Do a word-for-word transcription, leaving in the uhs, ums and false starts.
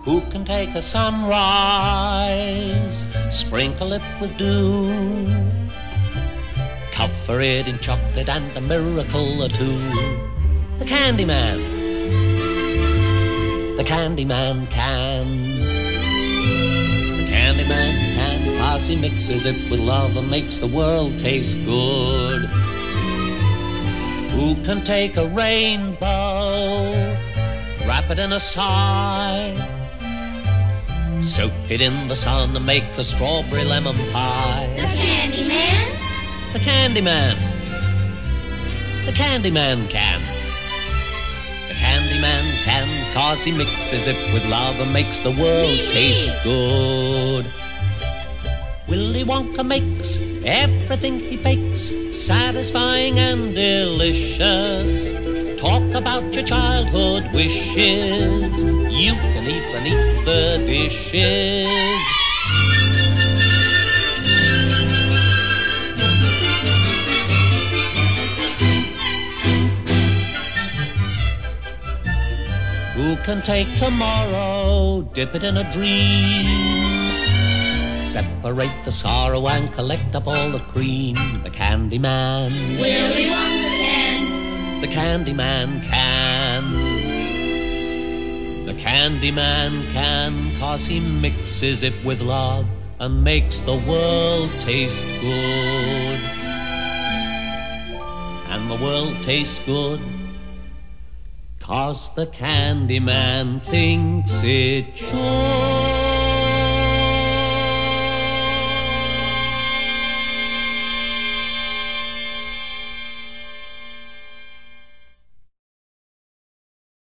Who can take a sunrise, sprinkle it with dew, cover it in chocolate and a miracle or two? The Candyman, the Candyman can. The Candyman can, 'cause he mixes it with love and makes the world taste good. Who can take a rainbow, wrap it in a sigh, soak it in the sun and make a strawberry lemon pie? The Candyman? The Candyman. The Candyman can. The Candyman can, 'cause he mixes it with love and makes the world taste good. Willy Wonka makes everything he bakes satisfying and delicious. Talk about your childhood wishes, you can even eat the dishes. Who can take tomorrow, dip it in a dream, separate the sorrow and collect up all the cream? The Candyman. Willy Wonka can. The Candyman can. The Candyman can, 'cause he mixes it with love and makes the world taste good. And the world tastes good 'cause the Candyman thinks it should.